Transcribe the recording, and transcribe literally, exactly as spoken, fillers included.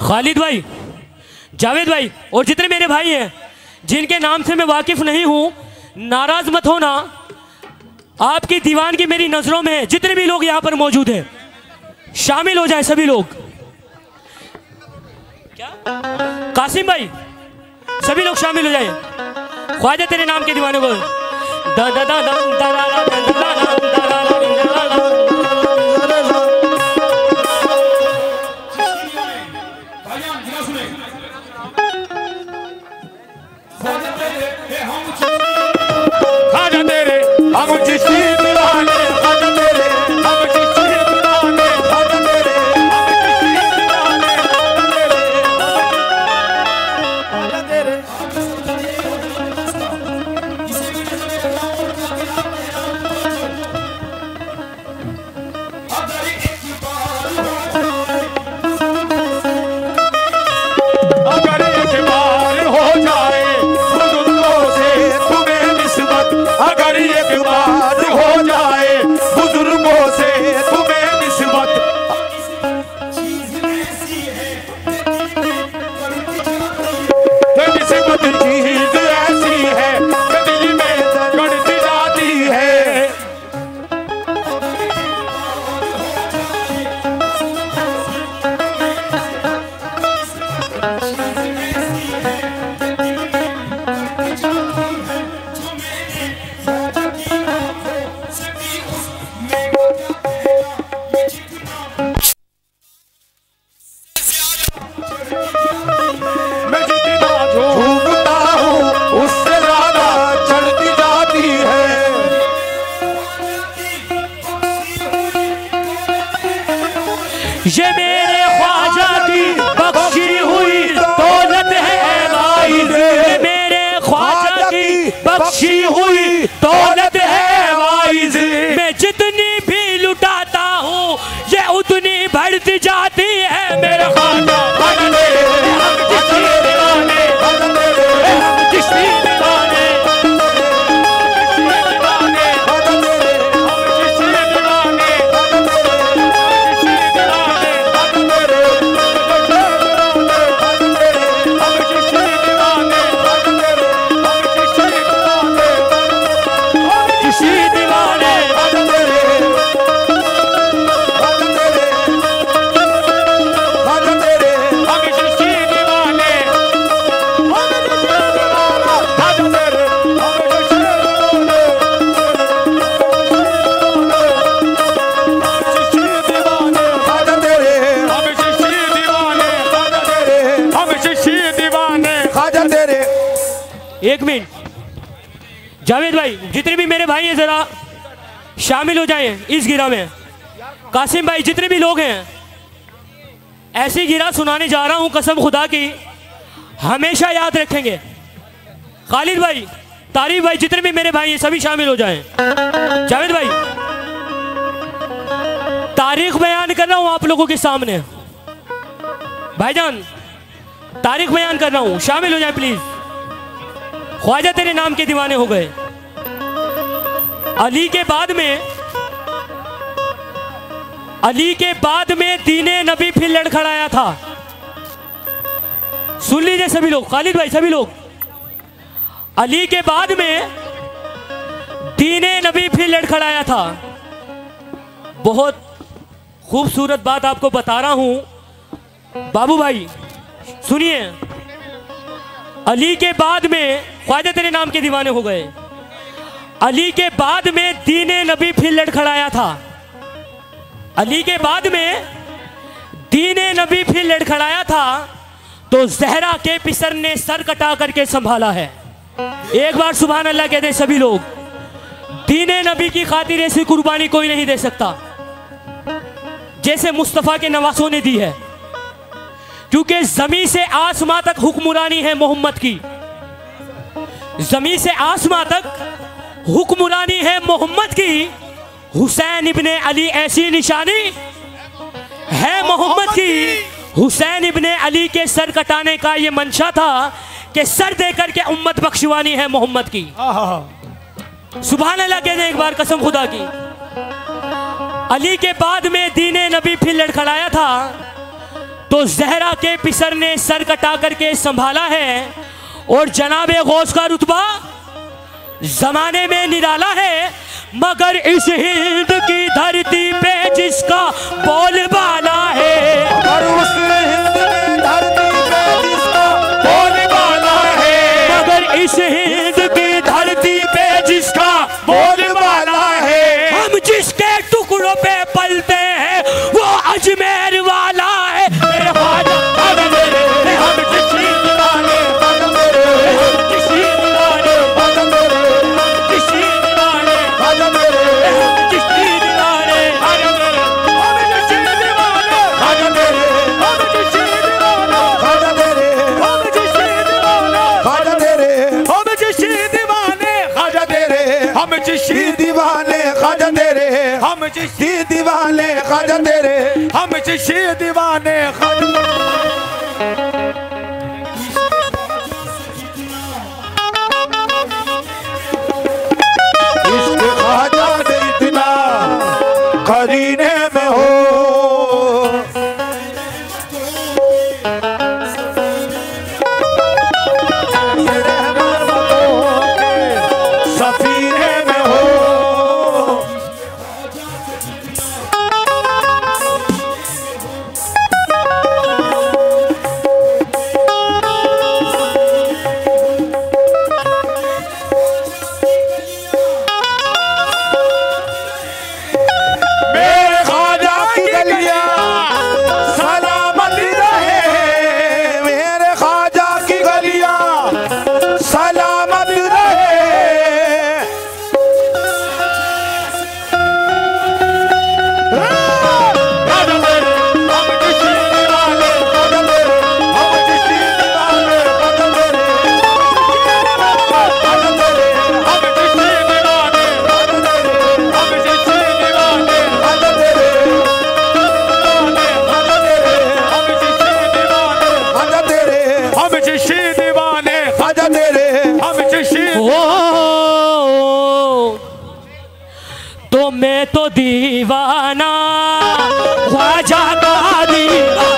खालिद भाई, जावेद भाई और जितने मेरे भाई हैं जिनके नाम से मैं वाकिफ नहीं हूं, नाराज मत होना। आपकी दीवान की मेरी नजरों में है। जितने भी लोग यहां पर मौजूद हैं शामिल हो जाए सभी लोग। क्या कासिम भाई, सभी लोग शामिल हो जाए। ख्वाजा तेरे नाम के दीवाने को दा दा दा दा दा दा दा दा दा ये मेरे ख्वाजा की बख्शी हुई दौलत है वाइज, ये मेरे ख्वाजा की बख्शी हुई दौलत है वाइज। मैं जितनी भी लुटाता हूँ ये उतनी बढ़ती जाती है। मेरे ख्वाजा एक मिनट, जावेद भाई जितने भी मेरे भाई हैं जरा शामिल हो जाएं इस गिरा में। कासिम भाई जितने भी लोग हैं, ऐसी गिरा सुनाने जा रहा हूं कसम खुदा की हमेशा याद रखेंगे। खालिद भाई, तारीफ भाई, जितने भी मेरे भाई हैं सभी शामिल हो जाएं। जावेद भाई तारीख बयान कर रहा हूं आप लोगों के सामने। भाईजान तारीख बयान कर रहा हूं, शामिल हो जाए प्लीज। ख्वाजा तेरे नाम के दीवाने हो गए। अली के बाद में अली के बाद में दीने नबी फिर लड़खड़ाया था। सुन लीजिए सभी लोग, खालिद भाई सभी लोग, अली के बाद में दीने नबी फिर लड़खड़ाया था। बहुत खूबसूरत बात आपको बता रहा हूं बाबू भाई, सुनिए। अली के बाद में ख्वाजा तेरे नाम के दीवाने हो गए। अली के बाद में दीने नबी फिर लड़खड़ाया था। अली के बाद में दीने नबी फिर लड़खड़ाया था तो जहरा के पिसर ने सर कटा करके संभाला है। एक बार सुभान अल्लाह कह दे सभी लोग। दीने नबी की खातिर ऐसी कुर्बानी कोई नहीं दे सकता जैसे मुस्तफ़ा के नवासों ने दी है, क्योंकि जमीन से आसमां तक हुक्मरानी है मोहम्मद की। जमीन से आसमां तक हुक्मरानी है मोहम्मद की। हुसैन इब्ने अली ऐसी निशानी है मोहम्मद की। हुसैन इब्ने अली के सर कटाने का ये मंशा था कि सर देकर के उम्मत बख्शवानी है मोहम्मद की। सुभान अल्लाह कहते हैं एक बार कसम खुदा की। अली के बाद में दीने नबी फिर लड़खड़ाया था तो तो जहरा के पिसर ने सर कटा करके संभाला है और जनाबे गौस का रुतबा जमाने में निराला है। मगर इस हिंद की धरती पे जिसका बोलबाला है, मगर उस हिंद की धरती पे जिसका बोलबाला है, मगर इस हिंद की धरती पे जिसका बोलबाला है। हम जिसके टुकड़ों पे पलते हैं वो अजमेर वाला है। मेरे ख्वाजा हम किसी दीवाने, हम किसी दीवाने, हम किसी दीवाने, खाजा मेरे, हम किसी दीवाने, हम किसी दीवाने, खाजा मेरे, हम किसी दीवाने, खाजा मेरे, हम किसी दीवाने, खाजा मेरे, हम किसी दीवाने, खाजा तेरे, हम किसी दीवाने खाजा तेरे, हम किसी दीवाने खाजा तेरे, हम किसी दीवाने इश्क खाजा ने इतना करीने में हो, सफीने में हो, मेरे खाजा की गलियां सलामत रहे, मेरे खाजा की गलियां सलामत रहे। खाजा मेरे, हम किसी दीवाने, खाजा मेरे, हम किसी दीवाने, खाजा मेरे, खाजा मेरे, हम किसी दीवाने, खाजा मेरे, हम किसी दीवाने, खाजा मेरे, खाजा मेरे, हम किसी दीवाने, खाजा तेरे, हम किसी दीवाने, खाजा तेरे, हम किसी ओ तो मैं तो दीवाना ख्वाजा का दीवाना।